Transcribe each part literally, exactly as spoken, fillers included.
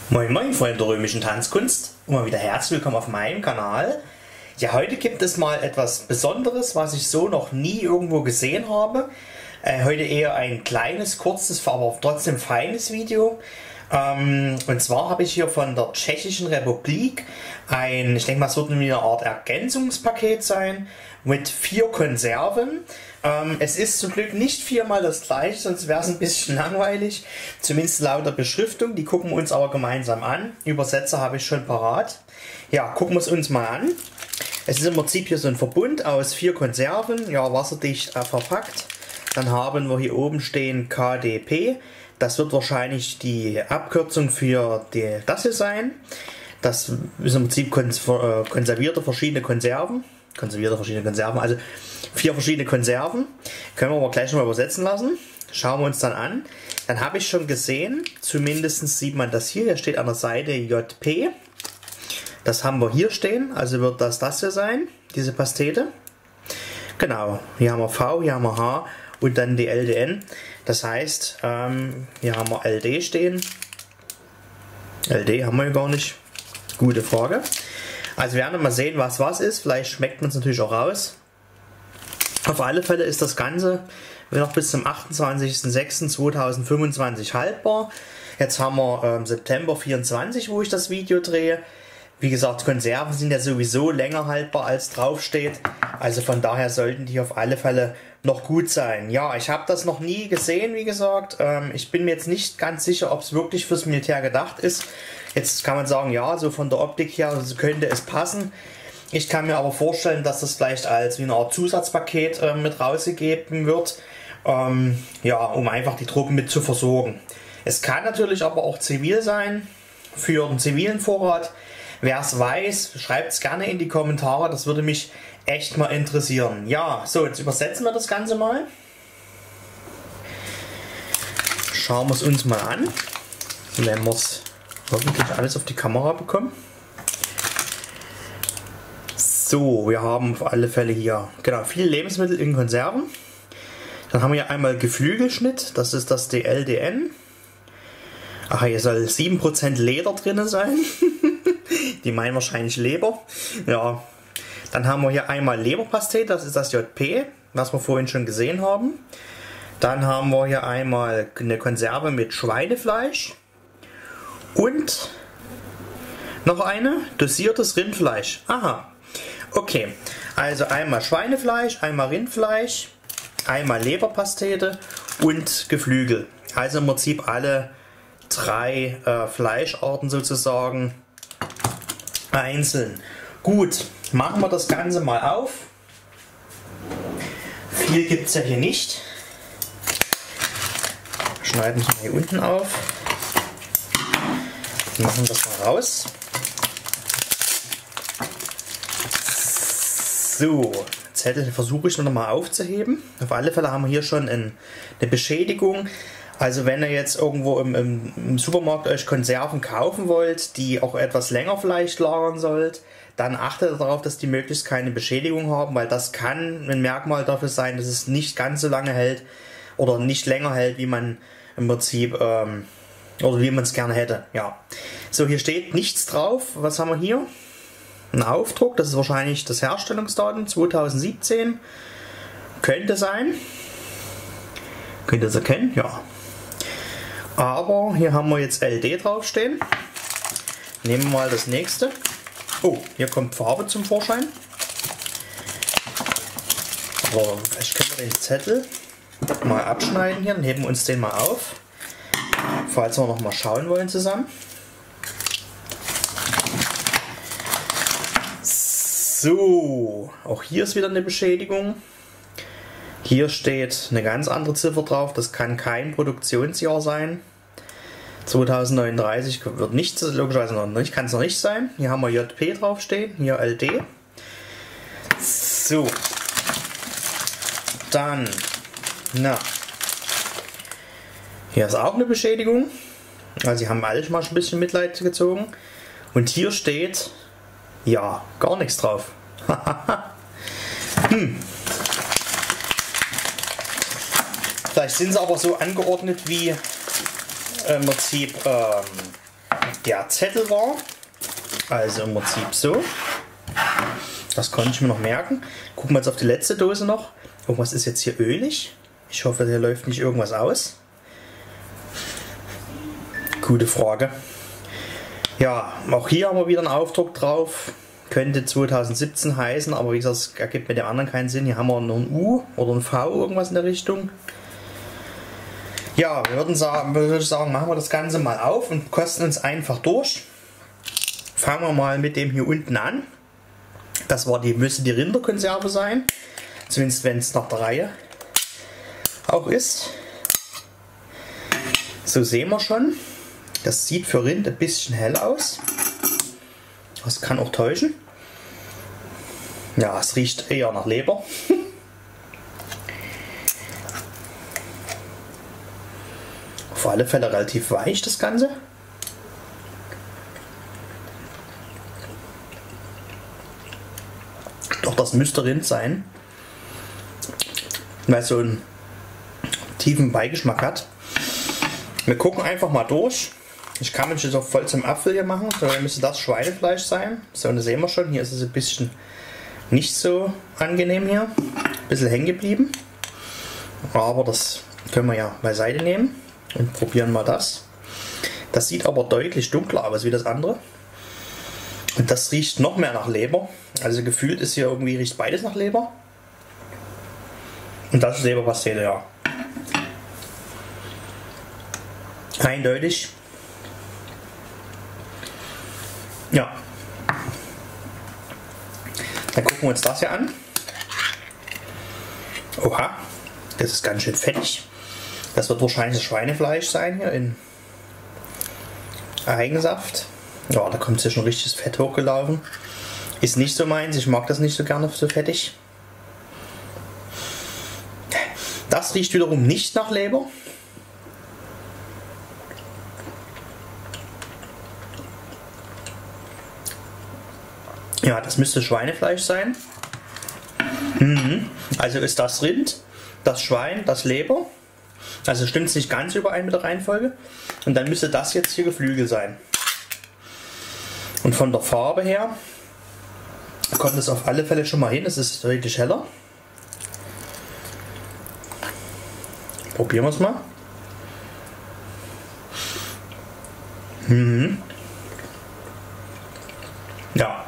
Moin moin Freunde der römischen Tanzkunst und mal wieder herzlich willkommen auf meinem Kanal. Ja, heute gibt es mal etwas Besonderes, was ich so noch nie irgendwo gesehen habe. Äh, heute eher ein kleines, kurzes, aber trotzdem feines Video. Ähm, und zwar habe ich hier von der Tschechischen Republik ein, ich denke mal, es wird eine Art Ergänzungspaket sein mit vier Konserven. Ähm, es ist zum Glück nicht viermal das gleiche, sonst wäre es ein bisschen langweilig. Zumindest laut der Beschriftung, die gucken wir uns aber gemeinsam an. Übersetzer habe ich schon parat. Ja, gucken wir es uns mal an. Es ist im Prinzip hier so ein Verbund aus vier Konserven, ja, wasserdicht äh, verpackt. Dann haben wir hier oben stehen K D P. Das wird wahrscheinlich die Abkürzung für die, das hier sein. Das ist im Prinzip konservierte verschiedene Konserven. Konservierte verschiedene Konserven, also vier verschiedene Konserven. Können wir aber gleich noch mal übersetzen lassen. Schauen wir uns dann an. Dann habe ich schon gesehen, zumindest sieht man das hier. Hier steht an der Seite J P. Das haben wir hier stehen, also wird das das hier sein, diese Pastete. Genau, hier haben wir V, hier haben wir H und dann die L D N. Das heißt, ähm, hier haben wir L D stehen. L D haben wir ja gar nicht. Gute Frage. Also wir werden mal sehen, was was ist. Vielleicht schmeckt man es natürlich auch raus. Auf alle Fälle ist das Ganze noch bis zum achtundzwanzigsten sechsten zweitausendfünfundzwanzig haltbar. Jetzt haben wir ähm, September vierundzwanzig, wo ich das Video drehe. Wie gesagt, Konserven sind ja sowieso länger haltbar als draufsteht. Also von daher sollten die auf alle Fälle noch gut sein. Ja, ich habe das noch nie gesehen, wie gesagt. Ähm, ich bin mir jetzt nicht ganz sicher, ob es wirklich fürs Militär gedacht ist. Jetzt kann man sagen, ja, so von der Optik her könnte es passen. Ich kann mir aber vorstellen, dass das vielleicht als wie eine Art Zusatzpaket äh, mit rausgegeben wird. Ähm, ja, um einfach die Truppen mit zu versorgen. Es kann natürlich aber auch zivil sein, für den zivilen Vorrat. Wer es weiß, schreibt es gerne in die Kommentare, das würde mich echt mal interessieren. Ja, so, jetzt übersetzen wir das Ganze mal. Schauen wir es uns mal an, wenn wir es hoffentlich alles auf die Kamera bekommen. So, wir haben auf alle Fälle hier genau viele Lebensmittel in Konserven. Dann haben wir hier einmal Geflügelschnitt, das ist das D L D N. Ach, hier soll sieben Prozent Leder drin sein. Die meinen wahrscheinlich Leber. Ja. Dann haben wir hier einmal Leberpastete, das ist das J P, was wir vorhin schon gesehen haben. Dann haben wir hier einmal eine Konserve mit Schweinefleisch. Und noch eine, dosiertes Rindfleisch. Aha. Okay. Also einmal Schweinefleisch, einmal Rindfleisch, einmal Leberpastete und Geflügel. Also im Prinzip alle drei äh, Fleischarten sozusagen einzeln. Gut, machen wir das Ganze mal auf. Viel gibt es ja hier nicht. Schneiden wir hier unten auf. Machen das mal raus. So, Zettel versuche ich noch mal aufzuheben. Auf alle Fälle haben wir hier schon ein, eine Beschädigung. Also wenn ihr jetzt irgendwo im, im, im Supermarkt euch Konserven kaufen wollt, die auch etwas länger vielleicht lagern sollt, dann achtet darauf, dass die möglichst keine Beschädigung haben, weil das kann ein Merkmal dafür sein, dass es nicht ganz so lange hält oder nicht länger hält, wie man im Prinzip ähm, oder wie man es gerne hätte. Ja. So, hier steht nichts drauf. Was haben wir hier? Ein Aufdruck, das ist wahrscheinlich das Herstellungsdatum zweitausendsiebzehn. Könnte sein. Könnt ihr es erkennen? Ja. Aber hier haben wir jetzt L D draufstehen. Nehmen wir mal das nächste. Oh, hier kommt Farbe zum Vorschein. Aber vielleicht können wir den Zettel mal abschneiden hier. Dann heben wir uns den mal auf. Falls wir noch mal schauen wollen zusammen. So, auch hier ist wieder eine Beschädigung. Hier steht eine ganz andere Ziffer drauf, das kann kein Produktionsjahr sein. zweitausendneununddreißig wird nicht, logischerweise noch nicht, kann es noch nicht sein. Hier haben wir J P draufstehen, hier L D. So, dann, na, hier ist auch eine Beschädigung. Also sie haben alle mal ein bisschen Mitleid gezogen. Und hier steht, ja, gar nichts drauf. hm. Vielleicht sind sie aber so angeordnet wie im Prinzip ähm, der Zettel war. Also im Prinzip so. Das konnte ich mir noch merken. Gucken wir jetzt auf die letzte Dose noch. Irgendwas ist jetzt hier ölig. Ich hoffe, hier läuft nicht irgendwas aus. Gute Frage. Ja, auch hier haben wir wieder einen Aufdruck drauf. Könnte zweitausendsiebzehn heißen, aber wie gesagt, es ergibt mit dem anderen keinen Sinn. Hier haben wir nur ein U oder ein V, irgendwas in der Richtung. Ja, wir würden sagen, würde ich sagen, machen wir das Ganze mal auf und kosten uns einfach durch. Fangen wir mal mit dem hier unten an. Das war die, müsste die Rinderkonserve sein. Zumindest wenn es nach der Reihe auch ist. So sehen wir schon. Das sieht für Rind ein bisschen hell aus. Das kann auch täuschen. Ja, es riecht eher nach Leber. Auf alle Fälle relativ weich das Ganze. Doch das müsste Rind sein. Weil es so einen tiefen Beigeschmack hat. Wir gucken einfach mal durch. Ich kann mich jetzt auch voll zum Apfel hier machen. So, dann müsste das Schweinefleisch sein. So, und das sehen wir schon. Hier ist es ein bisschen nicht so angenehm hier. Ein bisschen hängen geblieben. Aber das können wir ja beiseite nehmen. Und probieren mal das. Das sieht aber deutlich dunkler aus wie das andere. Und das riecht noch mehr nach Leber. Also gefühlt ist hier irgendwie, riecht beides nach Leber. Und das ist Leberpastete, ja. Eindeutig. Ja. Dann gucken wir uns das hier an. Oha, das ist ganz schön fettig. Das wird wahrscheinlich das Schweinefleisch sein hier in Eigensaft. Ja, da kommt hier schon richtiges Fett hochgelaufen. Ist nicht so meins, ich mag das nicht so gerne so fettig. Das riecht wiederum nicht nach Leber. Ja, das müsste Schweinefleisch sein. Mhm. Also ist das Rind, das Schwein, das Leber. Also stimmt es nicht ganz überein mit der Reihenfolge. Und dann müsste das jetzt hier Geflügel sein. Und von der Farbe her kommt es auf alle Fälle schon mal hin. Es ist deutlich heller. Probieren wir es mal. Mhm. Ja.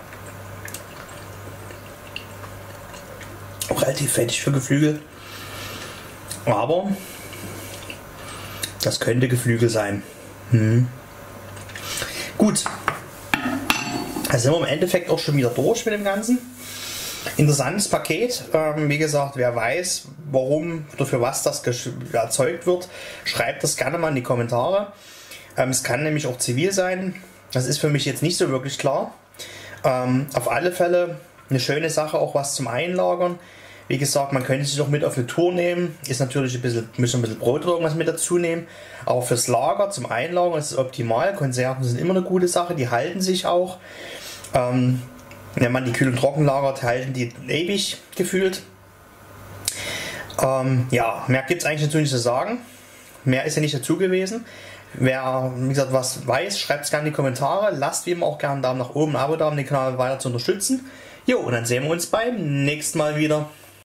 Auch relativ fettig für Geflügel. Aber das könnte Geflügel sein. Mhm. Gut. Also sind wir im Endeffekt auch schon wieder durch mit dem Ganzen. Interessantes Paket. Ähm, wie gesagt, wer weiß, warum oder für was das erzeugt wird, schreibt das gerne mal in die Kommentare. Ähm, es kann nämlich auch zivil sein. Das ist für mich jetzt nicht so wirklich klar. Ähm, auf alle Fälle eine schöne Sache, auch was zum Einlagern. Wie gesagt, man könnte sich auch mit auf eine Tour nehmen. Ist natürlich ein bisschen, müssen ein bisschen Brot oder irgendwas mit dazu nehmen. Aber fürs Lager, zum Einlagern ist es optimal. Konserven sind immer eine gute Sache, die halten sich auch. Ähm, wenn man die kühl und trocken lagert, halten die ewig gefühlt. Ähm, ja, mehr gibt es eigentlich dazu nicht zu sagen. Mehr ist ja nicht dazu gewesen. Wer, wie gesagt, was weiß, schreibt es gerne in die Kommentare. Lasst wie immer auch gerne einen Daumen nach oben, ein Abo da, um den Kanal weiter zu unterstützen. Jo, und dann sehen wir uns beim nächsten Mal wieder.